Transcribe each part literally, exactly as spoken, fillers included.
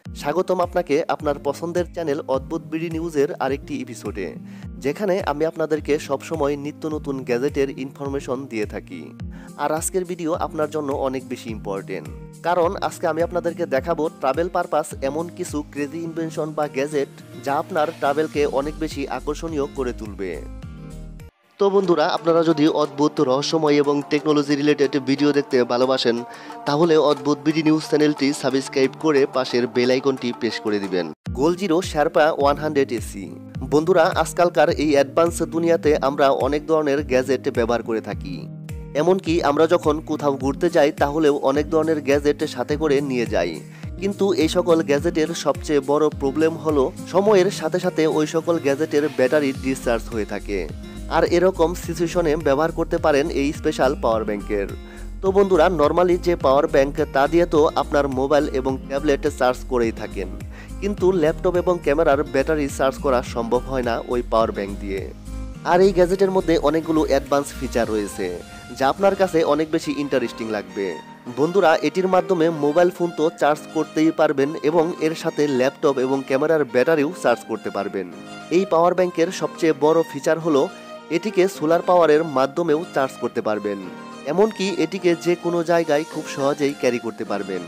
স্বাগতম আপনাকে আপনার পছন্দের চ্যানেল অদ্ভুত বিডি নিউজের আরেকটি এপিসোডে, যেখানে আমি আপনাদেরকে সবসময় নিত্য নতুন গ্যাজেটের ইনফরমেশন দিয়ে থাকি। আর আজকের ভিডিও আপনার জন্য অনেক বেশি ইম্পর্টেন্ট, কারণ আজকে আমি আপনাদেরকে দেখাবো ট্রাভেল পারপাস এমন কিছু ক্রেজি ইনভেনশন বা গ্যাজেট যা আপনার ট্রাভেলকে অনেক বেশি আকর্ষণীয় করে তুলবে। তো বন্ধুরা, আপনারা যদি অদ্ভুত রহস্যময় এবং টেকনোলজি রিলেটেড ভিডিও দেখতে ভালোবাসেন, তাহলে অদ্ভুত বিডি নিউজ চ্যানেলটি সাবস্ক্রাইব করে পাশের বেল আইকনটি প্রেস করে দিবেন। Goal zero Sherpa one hundred AC. বন্ধুরা, আজকালকার এই অ্যাডভান্স দুনিয়াতে আমরা অনেক ধরনের গ্যাজেট ব্যবহার করে থাকি। এমনকি আমরা যখন কোথাও ঘুরতে যাই তাহলেও অনেক ধরনের গ্যাজেট সাথে করে নিয়ে যাই। কিন্তু এই সকল গ্যাজেটের সবচেয়ে বড় প্রবলেম হলো সময়ের সাথে সাথে ওই সকল গ্যাজেটের ব্যাটারি ডিসচার্জ হয়ে থাকে। আর এরকম সিচুয়েশনে ব্যবহার করতে পারেন এই স্পেশাল পাওয়ার ব্যাংকের। তো বন্ধুরা, নর্মালি যে পাওয়ার ব্যাংক তা দিয়ে তো আপনার মোবাইল এবং ট্যাবলেট চার্জ করেই থাকেন, কিন্তু ল্যাপটপ এবং ক্যামেরার ব্যাটারি চার্জ করা সম্ভব হয় না ওই পাওয়ার ব্যাংক দিয়ে। আর এই গ্যাজেটের মধ্যে অনেকগুলো অ্যাডভান্স ফিচার রয়েছে যা আপনার কাছে অনেক বেশি ইন্টারেস্টিং লাগবে। বন্ধুরা, এটির মাধ্যমে মোবাইল ফোন তো চার্জ করতেই পারবেন এবং এর সাথে ল্যাপটপ এবং ক্যামেরার ব্যাটারিও চার্জ করতে পারবেন। এই পাওয়ার ব্যাংকের সবচেয়ে বড় ফিচার হলো এটিকে সোলার পাওয়ারের মাধ্যমেও চার্জ করতে পারবেন, এমনকি এটিকে যে কোনো জায়গায় খুব সহজেই ক্যারি করতে পারবেন।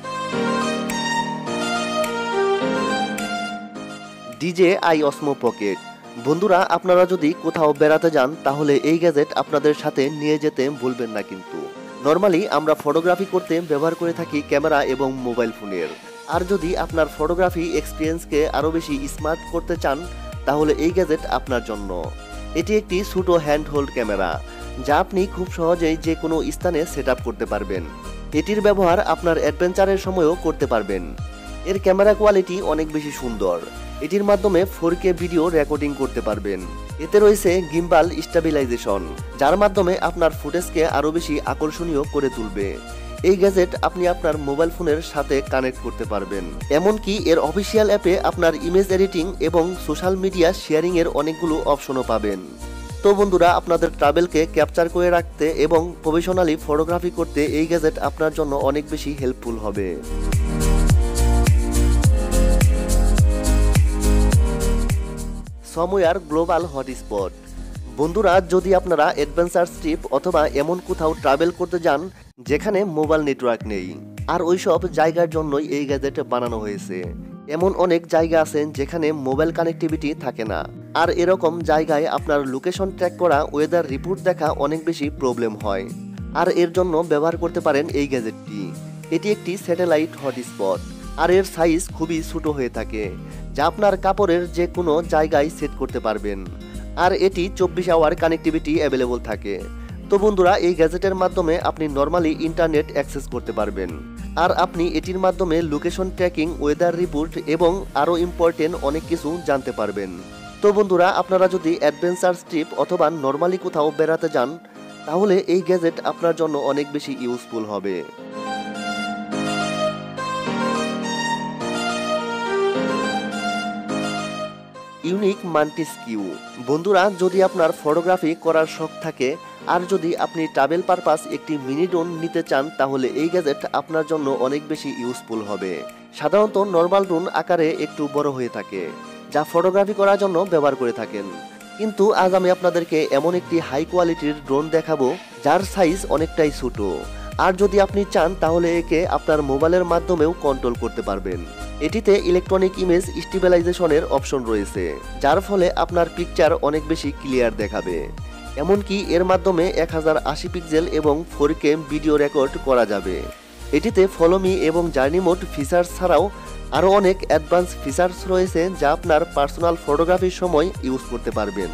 DJI Osmo pocket. বন্ধুরা, আপনারা যদি কোথাও বেড়াতে যান তাহলে এই গ্যাজেট আপনাদের সাথে নিয়ে যেতে ভুলবেন না। কিন্তু নর্মালি আমরা ফটোগ্রাফি করতে ব্যবহার করে থাকি ক্যামেরা এবং মোবাইল ফোনের। আর যদি আপনার ফটোগ্রাফি এক্সপিরিয়েন্সকে আরও বেশি স্মার্ট করতে চান তাহলে এই গ্যাজেট আপনার জন্য। এটি একটি ছোট হ্যান্ড হোল্ড ক্যামেরা যা আপনি খুব সহজেই যে কোনো স্থানে সেট আপ করতে পারবেন। এটির ব্যবহার আপনার অ্যাডভেঞ্চারের সময়ও করতে পারবেন। এর ক্যামেরা কোয়ালিটি অনেক বেশি সুন্দর। এটির মাধ্যমে ফোর কে ভিডিও রেকর্ডিং করতে পারবেন। এতে রয়েছে গিম্বাল স্টেবিলাইজেশন, যার মাধ্যমে আপনার ফুটেজকে আরও বেশি আকর্ষণীয় করে তুলবে। এই গ্যাজেট আপনি আপনার মোবাইল ফোনের সাথে কানেক্ট করতে পারবেন। এমনকি এর অফিসিয়াল অ্যাপে আপনার ইমেজ এডিটিং এবং সোশ্যাল মিডিয়া শেয়ারিং এর অনেকগুলো অপশনও পাবেন। তো বন্ধুরা, আপনাদের ট্রাভেলকে ক্যাপচার করে রাখতে এবং প্রফেশনালি ফটোগ্রাফি করতে এই গ্যাজেট আপনার জন্য অনেক বেশি হেল্পফুল হবে। সময়ার গ্লোবাল হটস্পট। বন্ধুরা, যদি আপনারা অ্যাডভেঞ্চার ট্রিপ অথবা এমন কোথাও ট্রাভেল করতে যান যেখানে মোবাইল নেটওয়ার্ক নেই, আর ওইসব জায়গার জন্যই এই গ্যাজেট বানানো হয়েছে। এমন অনেক জায়গা আছে যেখানে মোবাইল কানেক্টিভিটি থাকে না, আর এরকম জায়গায় আপনার লোকেশন ট্র্যাক করা, ওয়েদার রিপোর্ট দেখা অনেক বেশি প্রবলেম হয়। আর এর জন্য ব্যবহার করতে পারেন এই গ্যাজেটটি। এটি একটি স্যাটেলাইট হটস্পট, আর এর সাইজ খুবই ছোট হয়ে থাকে, যা আপনার কাপড়ের যে কোনো জায়গায় সেট করতে পারবেন। আর এটি চব্বিশ আওয়ার কানেক্টিভিটি অ্যাভেলেবল থাকে। তো বন্ধুরা, এই গ্যাজেটের মাধ্যমে আপনি নর্মালি ইন্টারনেট অ্যাক্সেস করতে পারবেন, আর আপনি এটির মাধ্যমে লোকেশন ট্র্যাকিং, ওয়েদার রিপোর্ট এবং আরও ইম্পর্টেন্ট অনেক কিছু জানতে পারবেন। তো বন্ধুরা, আপনারা যদি অ্যাডভেঞ্চার ট্রিপ অথবা নর্মালি কোথাও বেড়াতে যান তাহলে এই গ্যাজেট আপনার জন্য অনেক বেশি ইউজফুল হবে। ইউনিক মাল্টিস্কিউ। বন্ধুরা, যদি আপনার ফটোগ্রাফি করার শখ থাকে আর যদি আপনি ট্রাভেল পারপাস একটি মিনি ড্রোন নিতে চান তাহলে এই গ্যাজেট আপনার জন্য অনেক বেশি ইউজফুল হবে। সাধারণত নর্মাল ড্রোন আকারে একটু বড় হয়ে থাকে, যা ফটোগ্রাফি করার জন্য ব্যবহার করে থাকেন। কিন্তু আজ আমি আপনাদেরকে এমন একটি হাই কোয়ালিটির ড্রোন দেখাবো যার সাইজ অনেকটাই ছোট। আর যদি আপনি চান তাহলে একে আপনার মোবাইলের মাধ্যমেও কন্ট্রোল করতে পারবেন। এটিতে ইলেকট্রনিক ইমেজ স্টেবিলাইজেশনের অপশন রয়েছে, যার ফলে আপনার পিকচার অনেক বেশি ক্লিয়ার দেখাবে। এমনকি এর মাধ্যমে এক হাজার আশি পিক্সেল এবং ফোর কে ভিডিও রেকর্ড করা যাবে। এটিতে ফলো মি এবং জার্নি মোড ফিচার্স ছাড়াও আরও অনেক অ্যাডভান্স ফিচার্স রয়েছে যা আপনার পার্সোনাল ফটোগ্রাফির সময় ইউজ করতে পারবেন।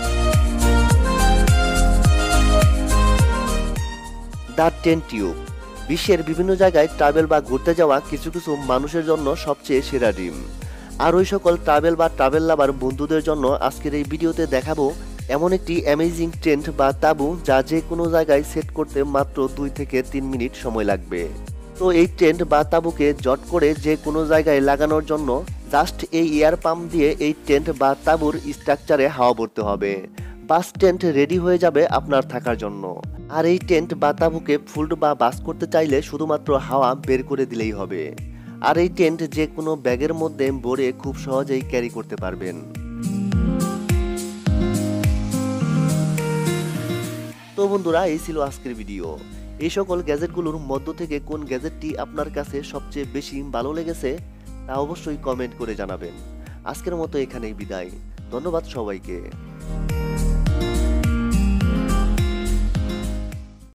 The ten tube. বিশ্বের বিভিন্ন জায়গায় ট্রাভেল বা ঘুরতে যাওয়া কিছু কিছু মানুষের জন্য সবচেয়ে সেরা ড্রিম। আর ওই সকল ট্রাভেল বা ট্রাভেল লাভার বন্ধুদের জন্য আজকের এই ভিডিওতে দেখাবো এমন একটি অ্যামেজিং টেন্ট বা তাঁবু যা যে কোনো জায়গায় সেট করতে মাত্র দুই থেকে তিন মিনিট সময় লাগবে। তো এই টেন্ট বা তাঁবুকে জট করে যে কোনো জায়গায় লাগানোর জন্য জাস্ট এই এয়ার পাম্প দিয়ে এই টেন্ট বা তাঁবুর স্ট্রাকচারে হাওয়া ভরতে হবে। বাস টেন্ট রেডি হয়ে যাবে আপনার থাকার জন্য। আর এই টেন্ট বা তাঁবুকে ফুল্ড বা বাস করতে চাইলে শুধুমাত্র হাওয়া বের করে দিলেই হবে। আর এই টেন্ট যে কোনো ব্যাগের মধ্যে ভরে খুব সহজেই ক্যারি করতে পারবেন। তো বন্ধুরা, এই ছিল আজকের ভিডিও। এই সকল গ্যাজেটগুলোর মধ্য থেকে কোন গ্যাজেটটি আপনার কাছে সবচেয়ে বেশি ভালো লেগেছে তা অবশ্যই কমেন্ট করে জানাবেন। আজকের মতো এখানেই বিদায়। ধন্যবাদ সবাইকে।